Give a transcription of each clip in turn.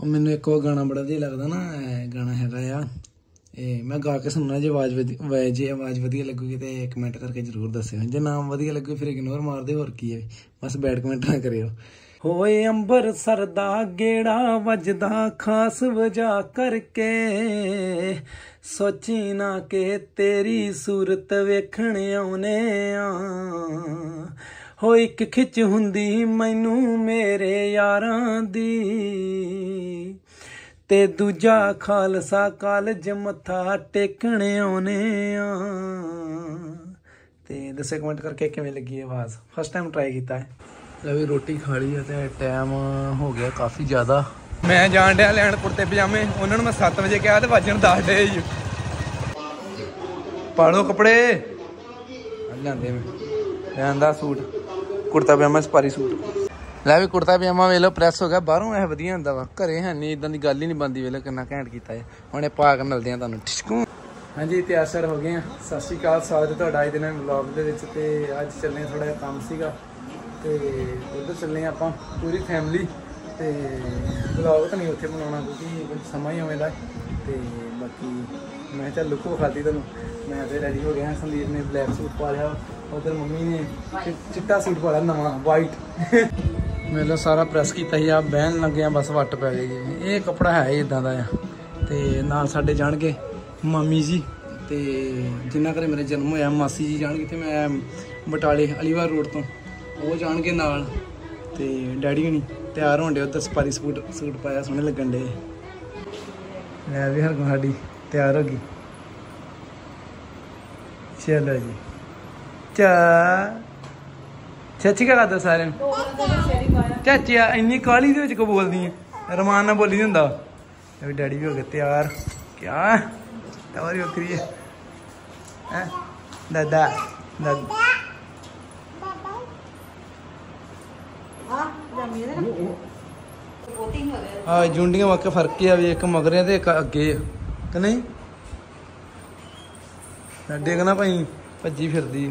मैनू एक वो गाना बड़ा जी लगता ना, गाना है मैं गा के सुनना, जो आवाज़ वधिया लगूगी तो कमेंट करके जरूर दस्सिओ, जे ना वधिया लगू फिर इग्नोर मार दे, होर की है, बस बैड कमेंट ना करियो। होए अंबरसर दा गेड़ा वजदा खास वजह करके, सोची ना के तेरी सूरत वेखण आउने आ, हो एक खिच हुंदी मैनू मेरे यारां दी, ते दूजा खालसा कॉलेज मत्था टेकण आउने आ। ते दस्सो कमेंट करके किवें लगी आवाज़, फर्स्ट टाइम ट्राई किया है। भी रोटी खा ली है, टाइम हो गया काफ़ी ज़्यादा। मैं जान डया लैन कुर्ते पजामे, उन्होंने मैं 7 बजे कहा तो वजन 10 डे पालो कपड़े लियांदे मैं लैन दा suit, kurta pajama safari suit लै भी कुर्ता पजामा वेलो प्रैस हो गया, बाहरों ऐ वधिया होंदा वा, घरे है नहीं इदां दी गल ही नहीं बनती, वेलो कितना घैंट कीता है। हुण पा के मिलदे आ तुहानूं ठिशकू। हाँ जी तैयार श्यार हो गए हैं, सत श्री अकाल, स्वागत है तुहाडा अज दे नवें व्लॉग दे विच। ते अज चलने थोड़ा जिहा काम सीगा ते उधर चलने आपां पूरी फैमिली, ते व्लॉग तो नहीं उत्थे बनाउणा क्योंकि कुछ समा ही उवें दा, ते बाकी मैं चल लुक खाती तुहानूं। मैं तो रेडी हो गया, संदीप ने ब्लैक सूट पा लिया, उधर मम्मी ने चिट्टा सूट पा लिया नवा वाइट मेरा सारा प्रैस किया ही, आप बहन लगे बस वट पै गई। ये कपड़ा है इदां दा आ, ते नाल साडे जाणगे मामी जी, ते जिन्ना घरे मेरा जन्म होया मासी जी जाणगे, ते मैं बटाले अलीवार रोड तो वो जाणगे नाल, ते डैडी हनी तैयार होण डे, उधर सपारी सूट पाया सोहने लगन डे। लै भी हरगुन साडी तैयार हो गई, चलो जी चाची क्या करदा सारे चाची इन्नी काली दे को बोलदी है, रमान ना बोली होंदा। अभी डैडी भी हो गए तैयार, क्या तवारी बकरी है दादा दादा हाँ जुंडियां वाकई फर्क ही है, एक मगरे ते एक अगे कि नहीं, डिगना भाई भज्जी फिरदी।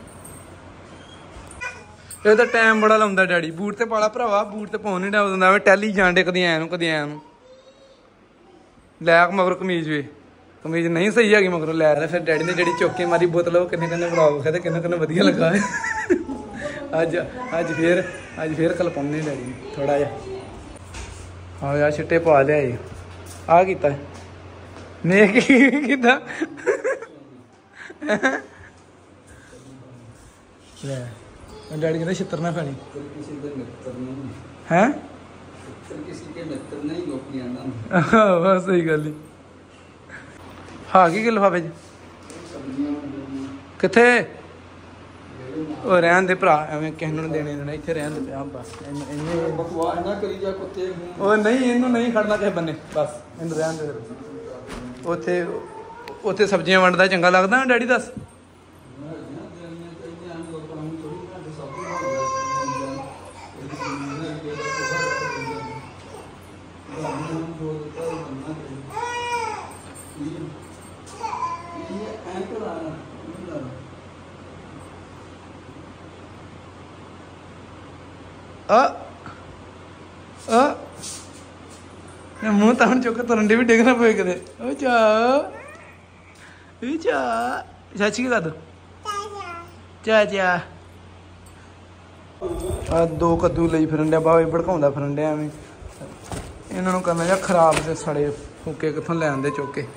ये तो टाइम बड़ा लाउंदा डैडी, बूट ते पाला भरावा, बूट ते पाउण नहीं दिंदा, टैली जान डे कदी ऐ कदी ऐ लै मगर कमीज वे, कमीज नहीं सही हैगी मगरों लै, फिर डैडी ने जी चौके मारी बोतल, किन्ने किन्ने ब्लॉग विखाए, किन्ने किन्ने वधिया लगा अज फिर कल पाने डैडी थोड़ा जा। हाँ यार छिट्टे पा लिया आ किता मैं किता डैडी कहते छित्र ना खानी है, बस सही गल ही। हाँ की लिफाफे किथे रहन दे भरा, एवं किसी ने देने देना, इतने रहन दे बस नहीं इनू नहीं खड़ना किसी बन्ने, बस इन रहन दे। उत्थे उत्थे सब्जियां वंडदा चंगा लगदा डैडी दस, मुँह तान चुक तरंडे भी डिगना पे कदे चाची के कर चाचा दो कद्दू ले फिरन डया, बाबे भड़काउंदा फिरन डया, एवें इन्होंने करना जा खराब, से सड़े फूके कितों लै आंदे चुक के।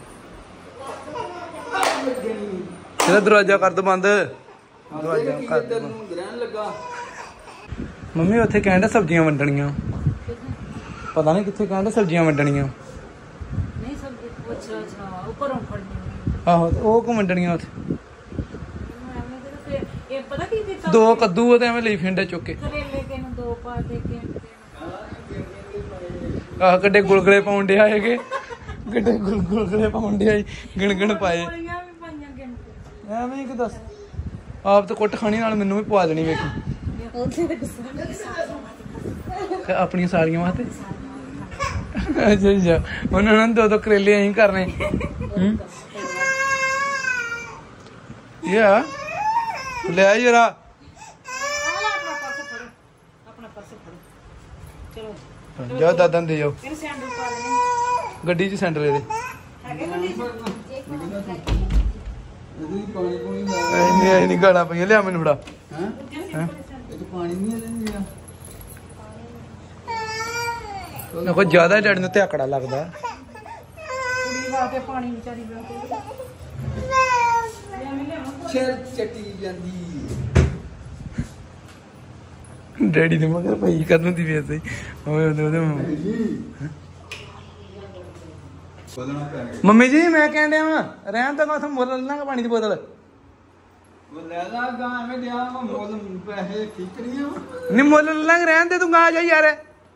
दरवाजा कर दो बंद, दरवाजा कर दो। मम्मी उत्थे कहंडे सब्जियां वंडणियां, पता नहीं कित्थे कहंडे सब्जियां वंडणियां, आहो ओह को वंडणियां उत्थे, दो कद्दू ते एवें लेई फिरन डे चुक के, आह गड्डे गुलगुले पाउण डे आए के, गड्डे गुलगुले पाउण डे आई गिण गिण पाए एवें कि दस, आप तो कुट खानी नाल मैनू भी पवा देनी वेखी अपनी सालियां वास्ते। अच्छा अच्छा उन्होंने दो करेले अं करने ले जरा ਜਾ ਦਾਦਾ ਨੂੰ ਦੇ ਜਾਓ ਗੱਡੀ 'ਚ ਸੈਂਟਰ ਇਹਦੇ ਨਹੀਂ ਗਾਲਾਂ ਪਈਆਂ ਲਿਆ ਮੈਨੂੰ ਫੜਾ ਕੋਈ ਜ਼ਿਆਦਾ ਡੈਡੀ ਨੂੰ ਧਿਆਕੜਾ ਲੱਗਦਾ ਡੈਡੀ ਦੇ ਮਗਰ ਭਾਈ ਕਦੋਂ ਦੀ ਵੇਸ ਮੰਮੀ ਜੀ ਮੈਂ ਕਹਿਣ ਡਿਆ ਵਾ ਰਹਿਣ ਤਾਂ ਮੈਂ ਉੱਥੇ ਮੁੱਲ ਲੈ ਲਾਂਗਾ ਪਾਣੀ ਦੀ ਬੋਤਲ ਲੈ ਲਾ ਗਾ ਐਵੇਂ ਦਿਆ ਮੁੱਲ ਪੈਸੇ ਠੀਕ ਨਹੀਂ ਆ ਨਹੀਂ ਮੁੱਲ ਲੈ ਲਾਂਗੇ ਰਹਿਣ ਦੇ ਤੂੰ ਗਾ ਜਾ ਯਾਰ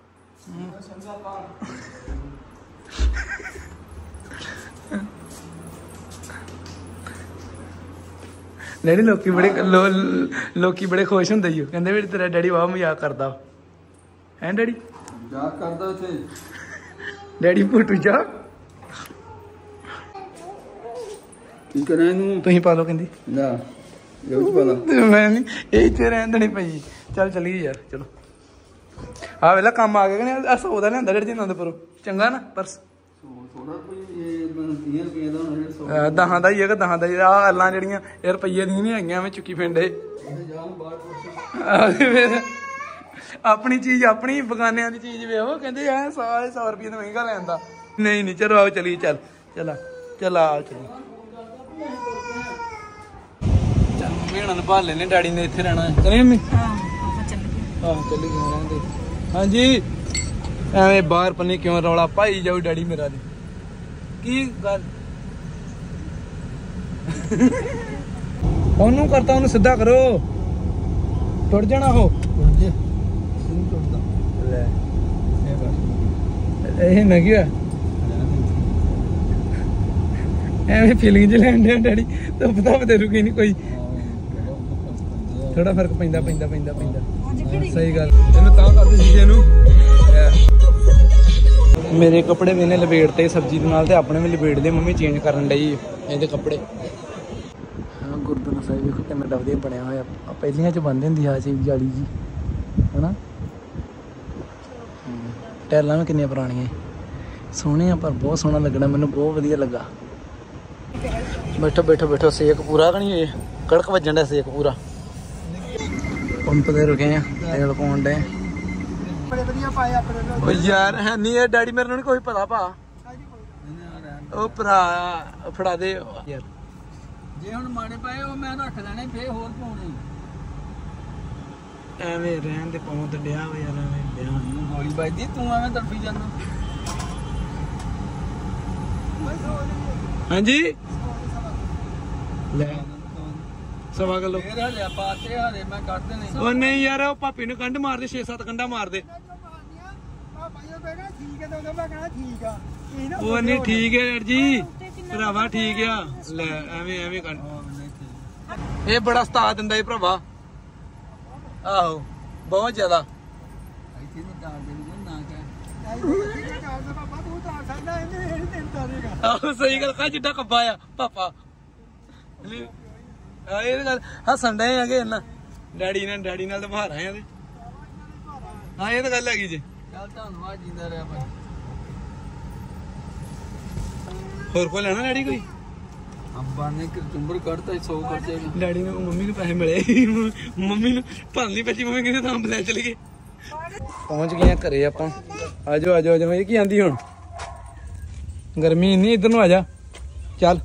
ਡੈਡੀ ਲੋਕੀ ਬੜੇ ਖੁਸ਼ ਹੁੰਦੇ ਹੀ ਕਹਿੰਦੇ ਵੀ ਤੇਰਾ ਡੈਡੀ ਵਾਹ ਮਜ਼ਾਕ ਕਰਦਾ ਹੈ ਡੈਡੀ ਮਜ਼ਾਕ ਕਰਦਾ ਉੱਥੇ ਡੈਡੀ ਭੁੱਟੂ ਜਾ ਕੀ ਕਰਾਂ ਇਹਨੂੰ ਤੁਸੀਂ ਪਾ ਲਓ ਕਹਿੰਦੀ ਨਾ ਇਹ ਚ ਪਾ ਲਾ ਮੈਂ ਨਹੀਂ ਇਹ ਇੱਥੇ ਰਹਿਣ ਦੇਣੀ ਪਈ ਚੱਲ ਚੱਲੀਏ ਯਾਰ ਚਲੋ ਆ ਵੇਲਾ ਕੰਮ ਆ ਗਿਆ ਕਿ ਨਹੀਂ ਸੌਦਾ ਲਿਆਂਦਾ ਡੈਡੀ ਜੀ ਆਨੰਦਪੁਰੋਂ ਚੰਗਾ ਨਾ ਪਰਸ ਦਹਾਂ ਦਾ ਹੀ ਹੈਗਾ ਦਹਾਂ ਦਾ ਆਹ ਅੱਲਾਂ ਜਿਹੜੀਆਂ ਇਹ ਰੁਪਈਏ ਦੀਆਂ ਨਹੀਂ ਹੈਗੀਆਂ ਐਵੇਂ ਚੁੱਕੀ ਫਿੰਡੇ ਆਪਣੀ ਚੀਜ਼ ਆਪਣੀ ਬਗਾਨਿਆਂ ਦੀ ਚੀਜ਼ ਵੇਖੋ ਕਹਿੰਦੇ ਐ 100 ਰੁਪਏ ਦਾ ਮਹਿੰਗਾ ਲੈਂਦਾ ਨਹੀਂ ਚਲੋ ਆਓ ਚਲੀਏ ਚੱਲ ਆਓ ਚਲੀ ਚੱਲ ਮੰਮੀ ਹੁਣਾਂ ਨੂੰ ਭਾਲ ਲੈਨੇ ਡੈਡੀ ਨੇ ਇੱਥੇ ਰਹਿਣਾ ਚਲੇ ਮੰਮੀ ਚੱਲੀ ਗਏ ਰਹਿੰਦੇ ਹਾਂਜੀ ਐਵੇਂ ਬਾਹਰ ਪੰਨੀ ਕਿਉਂ ਰੌਲਾ ਪਾਈ ਜਾਊ ਡੈਡੀ ਮੇਰਾ ਦੀ ਕੀ ਗੱਲ ਉਹਨੂੰ ਕਰਤਾ ਉਹਨੂੰ ਸਿੱਧਾ ਕਰੋ ਟੁੱਟ ਜਾਣਾ ਉਹ ਲੈ ਇਹ ਨਾ ਕੀ ਐਵੇਂ ਫੀਲਿੰਗ ਚ ਲੈਣ ਡਿਆ ਡੈਡੀ ਤਾਂ ਪਤਾ ਤੇ ਰੁਕੀ ਨਹੀਂ ਕੋਈ ਥੋੜਾ ਫਰਕ ਪੈਂਦਾ ਸਹੀ ਗੱਲ ਇਹਨੂੰ ਤਾਂ ਕਰਦੇ ਸ਼ੀਸ਼ੇ ਨੂੰ ਮੇਰੇ ਕੱਪੜੇ ਵੀ ਇਹਨੇ ਲਪੇਟਤੇ ਸਬਜ਼ੀ ਦੇ ਨਾਲ ਤੇ ਆਪਣੇ ਵੀ ਲਪੇਟਦੇ ਮੰਮੀ ਚੇਂਜ ਕਰਨ ਡਈ ਇਹਦੇ ਕੱਪੜੇ ਹਾਂ ਗੁਰਦੁਆਰਾ ਸਾਹਿਬ ਵੇਖੋ ਕਿੰਨਾ ਵਧੀਆ ਬਣਿਆ ਹੋਇਆ ਪਹਿਲੀਆਂ ਚ ਬੰਦ ਹੁੰਦੀ ਆ ਚੀਜ਼ ਜਾਲੀ ਜੀ ਹਨਾ ਟੈਲਾਂ ਵੀ ਕਿੰਨੀਆਂ ਪੁਰਾਣੀਆਂ ਸੋਹਣੀਆਂ ਪਰ ਬਹੁਤ ਸੋਹਣਾ ਲੱਗਣਾ ਮੈਨੂੰ ਬਹੁਤ ਵਧੀਆ ਲੱਗਾ ਬੈਠੋ ਸੇਕ ਪੂਰਾ ਕਣੀ ਹੋਏ ਕੜਕ ਵੱਜਣ ਦਾ ਸੇਕ ਪੂਰਾ ਪੰਪ ਤੇ ਰੁਕੇ ਆ ਤੇਲ ਪਾਉਣ ਡੇ ਬੜੇ ਵਧੀਆ ਪਾਏ ਆਪਣੇ ਉਹ ਯਾਰ ਹੈ ਨਹੀਂ ਇਹ ਡੈਡੀ ਮੇਰੇ ਨੂੰ ਕੋਈ ਪਤਾ ਭਾ ਉਹ ਭਰਾ ਫੜਾ ਦੇ ਯਾਰ ਜੇ ਹੁਣ ਮਾੜੇ ਪਏ ਉਹ ਮੈਂ ਰੱਖ ਲੈਣੇ ਫੇਰ ਹੋਰ ਪਾਉਣੇ ਐਵੇਂ ਰਹਿਣ ਦੇ ਪਾਉਂ ਤੇ ਡਿਆ ਵਾ ਯਾਰ ਐਵੇਂ ਡਿਆ ਗੋਲੀ ਵੱਜਦੀ ਤੂੰ ਐਵੇਂ ਤੜਫੀ ਜਾਂਦਾ ਹਾਂਜੀ ਲੈ ਸਵਾ ਕਿਲੋ ਫੇਰ ਹਲੇ ਪਾਤੇ ਹਲੇ ਮੈਂ ਕੱਢ ਦੇਣੇ ਉਹ ਨਹੀਂ ਯਾਰ ਉਹ ਭਾਪੀ ਨੂੰ ਕੰਢ ਮਾਰਦੇ 6-7 ਕੰਢਾ ਮਾਰਦੇ ਉਹ ਨਹੀਂ ਠੀਕ ਹੈ ਯਾਰ ਜੀ ਭਰਾਵਾ ਠੀਕ ਆ ਲੈ ਐਵੇਂ ਕੰਢ ਇਹ ਬੜਾ ਸਤਾਦ ਦਿੰਦਾ ਇਹ ਭਰਾਵਾ ਆਹੋ ਬਹੁਤ ਜ਼ਿਆਦਾ ਆਹੋ ਸਹੀ ਗੱਲ ਕਾ ਜਿੱਡਾ ਕੱਬਾ ਆ ਪਾਪਾ ਇਹ ਗੱਲ ਹੱਸਣ ਡਏ ਹੈਗੇ ਇਹਨਾਂ ਡੈਡੀ ਨਾਲ ਤਾਂ ਬਾਹਰ ਆਏ ਆ ਹਾਂ ਇਹ ਤਾਂ ਗੱਲ ਹੈਗੀ ਜੀ ਚੱਲ ਧੰਨਵਾਦ ਜਿੰਦਾ ਰਿਹਾ ਭਾਈ ਹੋਰ ਕੋਈ ਲੈਣਾ ਡੈਡੀ ਕੋਈ ਅੰਬਾਂ ਨੇ ਚੁੰਬਰ ਕੱਢਤਾ 100 ਖਰਚੇ ਡੈਡੀ ਨੂੰ ਮੰਮੀ ਨੂੰ ਪੈਸੇ ਮਿਲੇ ਮੰਮੀ ਨੂੰ ਭਾਲਣੀ ਪੈਸੀ ਮੰਮੀ ਕਹਿੰਦੇ ਤਾਂ ਅੰਬ ਲੈ ਚਲੇ ਗਏ ਪਹੁੰਚ ਗਏ ਘਰੇ ਆਪਾਂ ਆਜੋ ਇਹ ਕੀ ਆਂਦੀ ਹੁਣ ਗਰਮੀ ਇੰਨੀ ਇੱਧਰ ਨੂੰ ਆ ਜਾ ਚੱਲ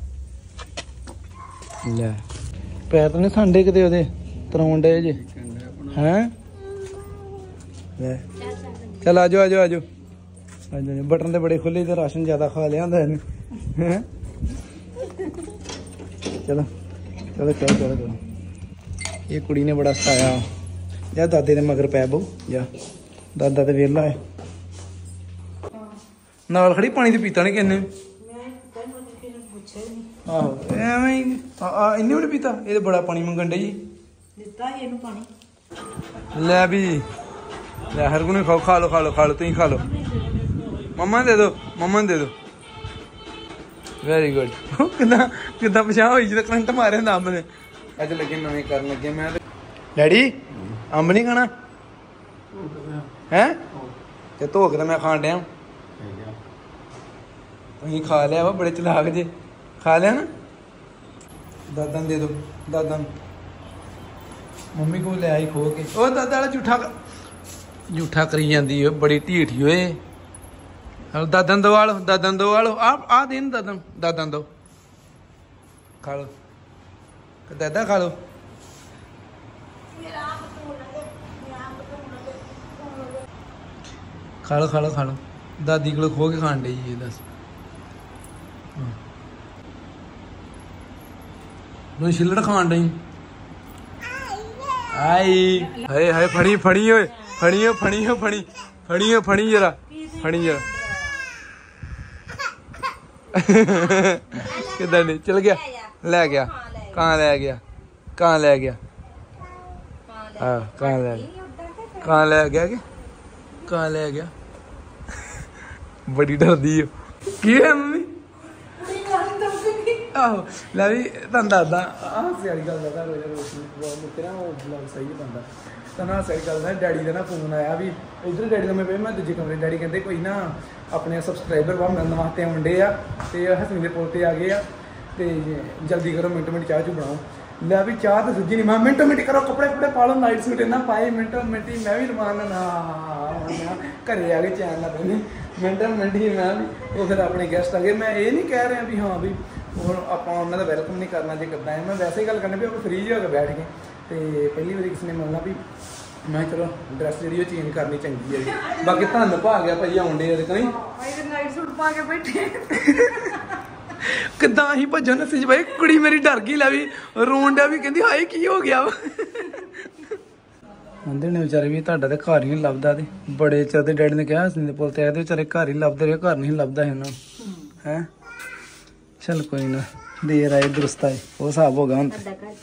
ਲੈ ਪੈਰ ਤਾਂ ਨਹੀਂ ਸੰਡੇ ਕਿਤੇ ਉਹਦੇ ਤਰਾਉਣ ਡੇ ਜੇ ਹੈਂ ਲੈ ਚੱਲ ਆਜੋ ਬਟਨ ਤੇ ਬੜੇ ਖੁੱਲੇ ਤੇ ਰਾਸ਼ਨ ਜ਼ਿਆਦਾ ਖਾ ਲਿਆ ਹੁੰਦਾ ਇਹਨੇ ਹੈਂ ਚਲੋ ਇਹ ਕੁੜੀ ਨੇ ਬੜਾ ਸਤਾਇਆ ਜਾ ਦਾਦੇ ਦੇ ਮਗਰ ਪੈ ਬਹੁ ਜਾ ਦਾਦਾ ਤੇ ਵਿਹਲਾ ਹੈ ਨਾਲ ਖੜੀ ਪਾਣੀ ਤੇ ਪੀਤਾ ਨਹੀਂ ਕਿੰਨੇ ਆਹੋ ਐਵੇਂ ਇੰਨੇ ਵੀ ਪੀਤਾ ਇਹ ਤਾਂ ਬੜਾ ਪਾਣੀ ਮੰਗਣ ਡਈ ਦਿੱਤਾ ਇਹਨੂੰ ਪਾਣੀ ਲੈ ਵੀ ਲੈ ਹਰ ਗੁਣੇ ਖਾ ਲੋ ਤੁਸੀਂ ਖਾ ਲੋ ਮੰਮਾ ਦੇ ਦੋ ਵੈਰੀ ਗੁੱਡ ਕਿੱਦਾਂ ਪਛਾਣ ਹੋਈ ਜਦੋਂ ਕਰੰਟ ਮਾਰਿਆ ਹੁੰਦਾ ਅੰਬ ਨੇ ਅੱਜ ਲੱਗੇ ਨਵੇਂ ਕਰਨ ਲੱਗੇ ਮੈਂ ਡੈਡੀ ਅੰਬ ਨਹੀਂ ਖਾਣਾ ਹੈ ਤੇ ਧੋ ਕੇ ਤਾਂ ਮੈਂ ਖਾਣ ਡਿਆ ਤੁਸੀਂ ਖਾ ਲਿਆ ਵਾ ਬੜੇ ਚਲਾਕ ਜੇ ਖਾ ਲਿਆ ਨਾ ਦਾਦਾ ਨੂੰ ਦੇ ਦੋ ਦਾਦਾ ਨੂੰ ਮੰਮੀ ਕੋਲ ਲੈ ਆਈ ਖੋ ਕੇ ਉਹ ਦਾਦਾ ਵਾਲਾ ਝੂਠਾ ਕਰੀ ਜਾਂਦੀ ਓ ਬੜੀ ਢੀਠੀ ਓਏ ਹਲ ਦਾਦਾ ਨੂੰ ਦੋ ਵਾਲੋ ਆ ਦੇਣ ਦਾਦਾ ਨੂੰ ਦੋ ਖਾ ਲੋ ਦਾਦਾ ਖਾ ਲੋ ਖਾ ਲੋ ਦਾਦੀ ਕੋਲ ਖੋ ਕੇ ਖਾਣ ਡਈ ਜੀ ਦੱਸ ਨੂੰ ਛਿੱਲੜ ਖਾਣ ਡਈ ਆਈ ਹਾਏ ਹਾਏ ਫੜੀ ਓਏ ਫੜੀ ਜਰਾ ਕਿੱਦਾਂ ਨਹੀਂ ਚਲ ਗਿਆ ਲੈ ਗਿਆ ਕਾਂ ਲੈ ਗਿਆ ਹਾਂ ਕਾਂ ਲੈ ਗਿਆ ਬੜੀ ਡਰਦੀ ਓ ਕੀ ਹੈ ਮੰਮੀ ਆਹੋ ਲੈ ਵੀ ਤੁਹਾਨੂੰ ਦੱਸਦਾ ਆਹ ਸਿਆਰੀ ਗੱਲ ਦਾ ਰੋਜ਼ ਮੁੱਕਰਿਆ ਉਹ ਬਲੌਗ ਸਹੀ ਬੰਦਾ ਤਾਂ ਸਹੀ ਗੱਲ ਦਾ ਡੈਡੀ ਦਾ ਨਾ ਫੋਨ ਆਇਆ ਵੀ ਇੱਧਰ ਡੈਡੀ ਦਾ ਮੈਂ ਦੂਜੇ ਕਮਰੇ ਡੈਡੀ ਕਹਿੰਦੇ ਕੋਈ ਨਾ ਆਪਣੇ ਸਬਸਕ੍ਰਾਈਬਰ ਵਾ ਮਿਲਣ ਵਾਸਤੇ ਆਉਂਦੇ ਆ ਤੇ ਹਸਨੀ ਦੇ ਪੁੱਲ ਤੇ ਆ ਗਏ ਆ ਤੇ ਜਲਦੀ ਕਰੋ ਮਿੰਟ ਚਾਹ ਚੂ ਬਣਾਓ ਲੈ ਵੀ ਚਾਹ ਤਾਂ ਸੁੱਜੀ ਨਹੀਂ ਮੈਂ ਮਿੰਟ ਕਰੋ ਕੱਪੜੇ ਪਾ ਲਓ ਨਾਈਟ ਸੂਟ ਇਹਨਾਂ ਪਾਏ ਮਿੰਟੋ ਮਿੰਟੀ ਮੈਂ ਵੀ ਰਮਾਨ ਨਾ ਘਰੇ ਆ ਕੇ ਚੈਨ ਨਾਲ ਬੈਠੇ ਮਿੰਟ ਹੀ ਮੈਂ ਵੀ ਉਹ ਫਿਰ ਆਪਣੇ ਗੈਸਟ ਆ ਗਏ ਮੈਂ ਇਹ ਨਹੀਂ ਕਹਿ ਰਿਹਾ ਵੀ ਹਾਂ ਵੀ ਹੁਣ ਆਪਾਂ ਉਹਨਾਂ ਦਾ ਵੈਲਕਮ ਨਹੀਂ ਕਰਨਾ ਜੇ ਕਰਦਾ ਹੈ ਮੈਂ ਵੈਸੇ ਹੀ ਗੱਲ ਕਰਨੀ ਵੀ ਆਪਾਂ ਫਰੀ ਹੋ ਕੇ ਬੈਠ ਗਏ ਤੇ ਪਹਿਲੀ ਵਾਰੀ ਕਿਸੇ ਨੇ ਮਿਲਣਾ ਵੀ ਮੈਂ ਚਲੋ ਡਰੈਸ ਜਿਹੜੀ ਉਹ ਚੇਂਜ ਕਰਨੀ ਚੰਗੀ ਹੈ ਬਾਕੀ ਧੰਨ ਭਾ ਗਿਆ ਭਾਈ ਆਉਂਦੇ ਆ ਕਹੀਂ ਨਾਈਟ ਸੂਟ ਪਾ ਕੇ ਬੈਠੇ ਕਿੱਦਾਂ ਹੀ ਭੱਜਣ ਨਸੀ ਭਾਈ ਕੁੜੀ ਮੇਰੀ ਡਰ ਗਈ ਲੈ ਵੀ ਰੋਣ ਡਿਆ ਵੀ ਕਹਿੰਦੀ ਹਾਏ ਕੀ ਹੋ ਗਿਆ ਆਂਦੇ ਨੇ ਵਿਚਾਰੇ ਵੀ ਤੁਹਾਡਾ ਤੇ ਘਰ ਹੀ ਨਹੀਂ ਲੱਭਦਾ ਤੇ ਬੜੇ ਚਿਰ ਦੇ ਡੈਡੀ ਨੇ ਕਿਹਾ ਹਸਨੀ ਦੇ ਪੁੱਲ ਤੇ ਆਏ ਤੇ ਵਿਚਾਰੇ ਘਰ ਹੀ ਲੱਭਦੇ ਰਹੇ ਘਰ ਨਹੀਂ ਲੱਭਦਾ ਸੀ ਉਹਨਾਂ ਨੂੰ ਹੈ ਚੱਲ ਕੋਈ ਨਾ ਦੇਰ ਆਏ ਦਰਸਤ ਆਏ ਉਹ ਹਿਸਾਬ ਹੋ ਗਿਆ ਹੁਣ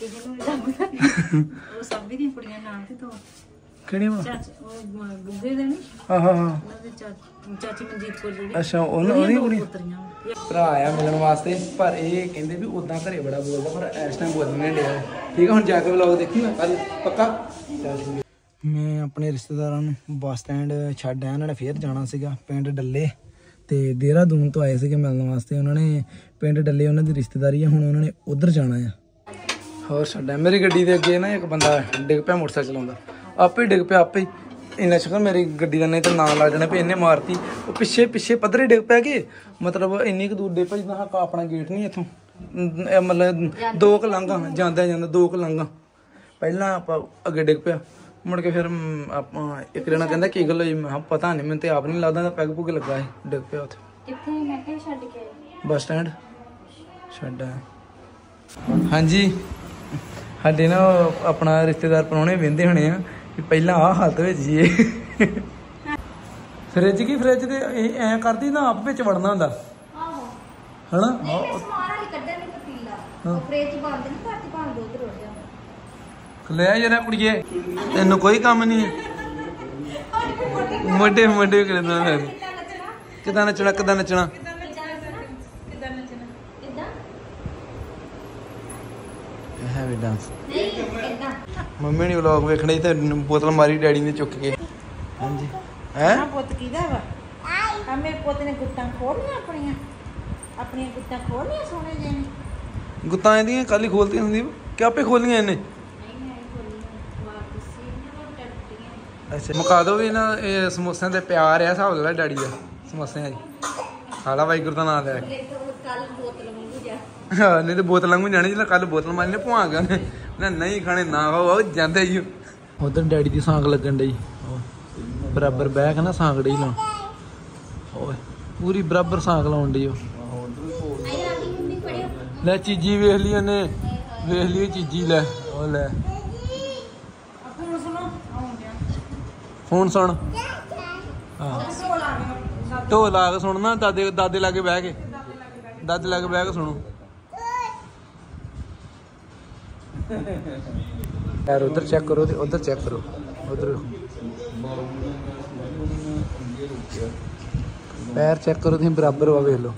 ਉਹ ਸਭ ਦੀਆਂ ਕੁੜੀਆਂ ਨਾਲ ਤੇ ਤੋਂ ਕਿਹੜੀ ਵਾ ਉਹ ਗੁੱਗੇ ਦੇ ਨਹੀਂ ਹਾਂ ਚਾਚੀ ਮਨਜੀਤ ਕੋਲ ਜਿਹੜੀ ਅੱਛਾ ਉਹਦੀ ਕੁੜੀ ਪੁੱਤਰੀਆਂ ਭਰਾ ਆਇਆ ਮਿਲਣ ਵਾਸਤੇ ਪਰ ਇਹ ਕਹਿੰਦੇ ਵੀ ਉਦਾਂ ਘਰੇ ਬੜਾ ਬੋਲਦਾ ਪਰ ਇਸ ਟਾਈਮ ਬੋਲਣ ਨਹੀਂ ਡਿਆ ਠੀਕ ਆ ਹੁਣ ਜਾ ਕੇ ਵਲੌਗ ਦੇਖੀਗਾ ਕੱਲ ਪੱਕਾ ਚੱਲ ਮੈਂ ਆਪਣੇ ਰਿਸ਼ਤੇਦਾਰਾਂ ਨੂੰ ਬੱਸ ਸਟੈਂਡ ਛੱਡ ਆਇਆ ਉਹਨਾਂ ਨੇ ਫੇਰ ਜਾਣਾ ਸੀਗਾ ਪਿੰਡ ਡੱਲੇ ਤੇ ਦੇਹਰਾਦੂਨ ਤੋਂ ਆਏ ਸੀਗੇ ਮਿਲਣ ਵਾਸਤੇ ਉਹਨਾਂ ਨੇ ਪਿੰਡ ਡੱਲੇ ਉਹਨਾਂ ਦੀ ਰਿਸ਼ਤੇਦਾਰੀ ਆ ਹੁਣ ਉਹਨਾਂ ਨੇ ਉਧਰ ਜਾਣਾ ਆ ਹੋਰ ਛੱਡਿਆ ਮੇਰੀ ਗੱਡੀ ਦੇ ਅੱਗੇ ਨਾ ਇੱਕ ਬੰਦਾ ਡਿੱਗ ਪਿਆ ਮੋਟਰਸਾਈਕਲ ਚਲਾਉਂਦਾ ਆਪੇ ਡਿੱਗ ਪਿਆ ਆਪੇ ਇੰਨਾ ਸ਼ੁਕਰ ਮੇਰੀ ਗੱਡੀ ਦਾ ਨਹੀਂ ਤਾਂ ਨਾਂ ਲੱਗ ਜਾਣਾ ਵੀ ਇਹਨੇ ਮਾਰਤੀ ਉਹ ਪਿੱਛੇ ਪੱਧਰੇ ਡਿੱਗ ਪਿਆ ਕਿ ਮਤਲਬ ਇੰਨੀ ਕੁ ਦੂਰ ਡੇ ਭਾਈ ਜਿੱਦਾਂ ਆਪਣਾ ਗੇਟ ਨਹੀਂ ਇੱਥੋਂ ਮਤਲਬ 2 ਕਲਾਂਗਾ ਜਾਂਦਾ 2 ਕਲਾਂਗਾ ਪਹਿਲਾਂ ਆਪਾਂ ਅੱਗੇ ਡਿੱਗ ਪਿਆ ਮੁੜ ਕੇ ਫਿਰ ਆਪਾਂ ਇੱਕ ਜਣਾ ਕਹਿੰਦਾ ਕੀ ਗੱਲ ਹੋਈ ਮੈਂ ਕਿਹਾ ਪਤਾ ਨਹੀਂ ਮੈਨੂੰ ਤੇ ਆਪ ਨਹੀਂ ਲੱਗਦਾ ਪੈਗ ਪੁਗ ਲੱਗਾ ਸੀ ਡਿੱਗ ਪਿਆ ਉੱਥੇ ਕਿੱਥੇ ਮੈਂ ਕਿਹਾ ਛੱਡ ਕੇ ਬੱਸ ਸਟੈਂਡ ਛੱਡ ਆ ਹਾਂਜੀ ਸਾਡੇ ਨਾ ਆਪਣਾ ਰਿਸ਼ਤੇਦਾਰ ਪ੍ਰਾਹੁਣੇ ਵਹਿੰਦੇ ਹੋਣੇ ਆ ਵੀ ਪਹਿਲਾਂ ਆਹ ਹਾਲਤ ਵਿੱਚ ਜੀਏ ਫਰਿੱਜ ਦੇ ਇਹ ਐਂ ਕਰਦੀ ਨਾ ਆਪ ਵਿੱਚ ਵੜਨਾ ਹੁੰਦਾ ਆਹੋ ਹਨਾ ਸਮਾਨ ਵਾਲੀ ਕੱਢਣ ਦੀ ਪਤੀਲਾ ਫ੍ਰਿਜ ਬੰਦ ਨਹੀਂ ਕਰਤੀ ਭਾਂ ਦੁੱਧ ਰੁੜ ਜਾਂਦਾ ਲੈ ਜਰਾ ਕੁੜੀਏ ਤੈਨੂੰ ਕੋਈ ਕੰਮ ਨਹੀਂ ਹੈ ਮੋਢੇ ਕਰਦਾ ਮੈਂ ਕਿਦਾਂ ਨੱਚਣਾ ਹੈ ਵੀ ਡਾਂਸ ਮੰਮੀ ਨੇ ਵਲੌਗ ਵੇਖਣਾ ਤੇ ਬੋਤਲ ਮਾਰੀ ਡੈਡੀ ਨੇ ਚੁੱਕ ਕੇ ਹਾਂਜੀ ਹੈ ਪੁੱਤ ਕਿਹਦਾ ਵਾ ਆ ਮੇਰੇ ਪੁੱਤ ਨੇ ਗੁੱਟਾਂ ਖੋਲੀਆਂ ਆਪਣੀਆਂ ਗੁੱਟਾਂ ਖੋਲੀਆਂ ਸੋਹਣੇ ਜਿਹੇ ਗੁੱਤਾਂ ਇਹਦੀਆਂ ਕੱਲ ਹੀ ਖੋਲਤੀਆਂ ਹੁੰਦੀ ਕਿ ਆਪੇ ਖੋਲੀਆਂ ਇਹਨੇ ਅੱਛਾ ਮੁਕਾ ਦੋ ਵੀ ਨਾ ਇਹ ਸਮੋਸਿਆਂ ਤੇ ਪਿਆਰ ਆ ਹਿਸਾਬ ਲੈ ਡੈਡੀ ਦਾ ਸਮੋਸਿਆਂ ਜੀ ਖਾਲਾ ਵਾਹਿਗੁਰੂ ਦਾ ਨਾਮ ਲੈ ਹਾਂ ਨਹੀਂ ਤੇ ਬੋਤਲ ਵਾਂਗੂ ਜਾਣੀ ਜਿਹੜਾ ਕੱਲ ਬੋਤਲ ਮਾਰੀ ਨੇ ਭੁਆ ਗਿਆ ਨਾ ਨਹੀਂ ਖਾਣੇ ਨਾ ਉਹ ਜਾਂਦੇ ਹੀ ਉਧਰ ਡੈਡੀ ਦੀ ਸਾਂਗ ਲੱਗਣ ਡਈ ਬਰਾਬਰ ਬਹਿ ਕੇ ਨਾ ਸਾਂਗ ਡਈ ਲਾਉਣ ਓਏ ਪੂਰੀ ਬਰਾਬਰ ਸਾਂਗ ਲਾਉਣ ਡਈ ਉਹ ਲੈ ਚੀਜੀ ਵੇਖ ਲਈ ਉਹਨੇ ਚੀਜੀ ਲੈ ਉਹ ਲੈ ਫੋਨ ਸੁਣ ਹਾਂ ਢੋਲ ਲਾ ਕੇ ਸੁਣਨਾ ਦਾਦੇ ਲਾਗੇ ਬਹਿ ਕੇ ਸੁਣੋ ਯਾਰ ਉਧਰ ਚੈੱਕ ਕਰੋ ਤੇ ਉਧਰ ਚੈੱਕ ਕਰੋ ਉਧਰ ਪੈਰ ਚੈੱਕ ਕਰੋ ਤੁਸੀਂ ਬਰਾਬਰ ਵਾ ਵੇਖ ਲਓ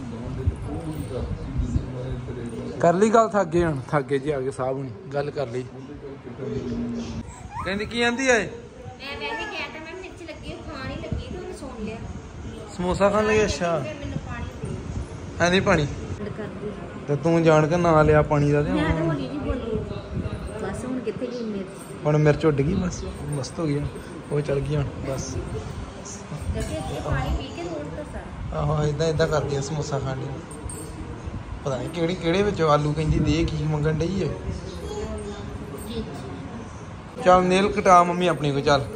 ਕਰ ਲਈ ਗੱਲ ਥੱਕ ਗਏ ਜੀ ਆ ਗਏ ਸਾਹਿਬ ਹੁਣ ਗੱਲ ਕਰ ਲਈ ਕਹਿੰਦੀ ਕੀ ਆਂਦੀ ਐ ਮੈਂ ਵੈਸੇ ਕਹਿਤਾ ਮੈਂ ਮਿਰਚ ਲੱਗੀ ਖਾਣ ਹੀ ਲੱਗੀ ਤੇ ਉਹਨੂੰ ਸਮੋਸਾ ਖਾਣ ਲਈ? ਅੱਛਾ ਮੈਨੂੰ ਪਾਣੀ ਦੇ ਹੈ ਨਹੀਂ ਪਾਣੀ ਕਰਦੀ ਤੇ ਤੂੰ ਜਾਣ ਕੇ ਨਾਂ ਲਿਆ ਪਾਣੀ ਦਾ ਤੇ ਮੈਂ ਤਾਂ ਹੁਣ ਹੋਲੀ ਨਹੀਂ ਬੋਲੀ ਬਸ ਹੁਣ ਕਿੱਥੇ ਗਈ ਮੇਰੇ ਹੁਣ ਮਿਰਚ ਉੱਡ ਗਈ ਬਸ ਮਸਤ ਹੋ ਗਿਆ ਉਹ ਚਲ ਗਈ ਹੁਣ ਬਸ ਜੱਗੇ ਤੇ ਪਾਣੀ ਪੀ ਕੇ ਰੋੜ ਤਾ ਸਾਰਾ ਆਹੋ ਇਦਾਂ ਕਰਦੀ ਆ ਸਮੋਸਾ ਖਾਣ ਲਈ ਪਤਾ ਨਹੀਂ ਕਿਹੜੇ ਵਿੱਚ ਆਲੂ ਕਹਿੰਦੀ ਦੇ ਕੀ ਮੰਗਣ ਡਈ ਹੈ ਚੱਲ ਨੇਲ ਕਟਾ ਮੰਮੀ ਆਪਣੀ ਕੋ ਚੱਲ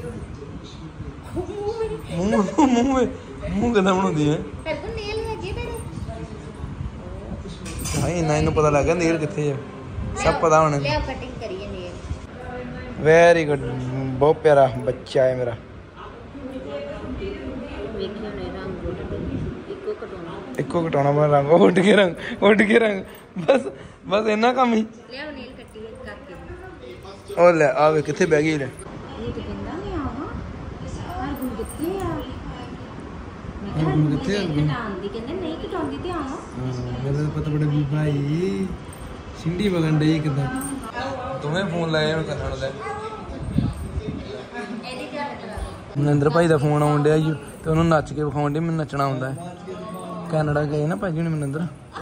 ਮੂੰਹ ਕਿੱਦਾਂ ਬਣਾਉਂਦੀ ਹੈ ਫਿਰ ਤਾਂ ਨੇਲ ਹੈਗੇ ਤੇਰੇ ਹਾਂ ਇੰਨਾ ਇਹਨੂੰ ਪਤਾ ਲੱਗ ਗਿਆ ਨੇਲ ਕਿੱਥੇ ਆ ਸਭ ਪਤਾ ਹੁਣ ਲਿਆ ਕਟਿੰਗ ਕਰੀਏ ਨੇਲ ਵੈਰੀ ਗੁੱਡ ਬਹੁਤ ਪਿਆਰਾ ਬੱਚਾ ਹੈ ਮੇਰਾ ਵੇਖਿਓ ਨੇ ਰੰਗ ਉੱਡ ਇੱਕੋ ਕਟਾਉਣਾ ਇੱਕੋ ਘਟਾਉਣਾ ਬਣਾ ਰੰਗ ਉੱਡ ਕੇ ਰੰਗ ਬਸ ਇੰਨਾ ਕੰਮ ਹੀ ਲਿਆ ਨੇਲ ਕੱਟੀ ਕਰਕੇ ਉਹ ਲੈ ਆਵੇ ਕਿੱਥੇ ਬਹਿ ਗਈ ਲੈ ਇਹ ਤੇ ਕਹਿੰਦਾ ਨਹੀਂ ਆਵਾ ਹਰ ਗੁਣ ਕਿੱਥੇ ਆ ਹਰਗੁਣ ਕਿੱਥੇ ਆ? ਹਰਗੁਣ? ਕਟਾਉਂਦੀ ਕਹਿੰਦੇ ਨਹੀਂ ਕਟਾਉਂਦੀ ਤੇ ਆਵਾ ਮੇਰੇ ਤਾਂ ਪਤਾ ਬੜਾ ਵੀ ਭਾਈ ਸਿੰਡੀ ਵਗਣ ਡਈ ਕਿਦਾਂ ਤੁਮੇ ਫੋਨ ਲਾਇਆ ਹੁਣ ਕਰਨ ਲੈ ਇਹਦੀ ਧਿਆਨ ਕਰਾ ਮਨਿੰਦਰ ਭਾਈ ਦਾ ਫੋਨ ਆਉਣ ਡਿਆ ਜੀ ਤੇ ਉਹਨੂੰ ਨੱਚ ਕੇ ਵਿਖਾਉਣ ਡਈ ਮੈਨੂੰ ਨੱਚਣਾ ਆਉਂਦਾ ਹੈ ਕੈਨੇਡਾ ਗਏ ਨਾ ਭਾਜੀ ਹੁਣ ਮਨਿੰਦਰ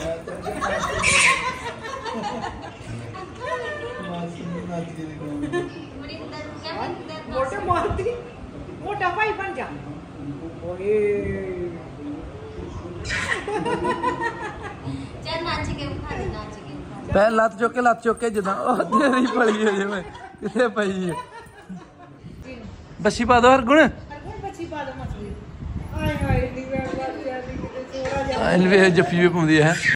ਮੋਟੇ ਮਾਰਦੀ ਮੋਟਾ ਭਾਈ ਬਣ ਜਾ ਚੱਲ ਨੱਚ ਕੇ ਵਿਖਾ ਦੇ ਨੱਚ ਕੇ ਪੈ ਲੱਤ ਚੁੱਕ ਕੇ ਜਿੱਦਾਂ ਉਹ ਤੇਰੀ ਪਲੀ ਹੋ ਜੇ ਮੈਂ ਕਿੱਥੇ ਪਈ ਹੈ ਬੱਸੀ ਪਾ ਦੋ ਹਰਗੁਣ ਬੱਚੀ ਪਾ ਦੋ ਮਛਲੀ ਆਏ ਹਾਏ ਦੀ ਵੇ ਕਿਤੇ ਚੋਰਾ ਜਾ ਐਲਵੇ ਜੱਫੀ ਵੀ ਪਾਉਂਦੀ ਹੈ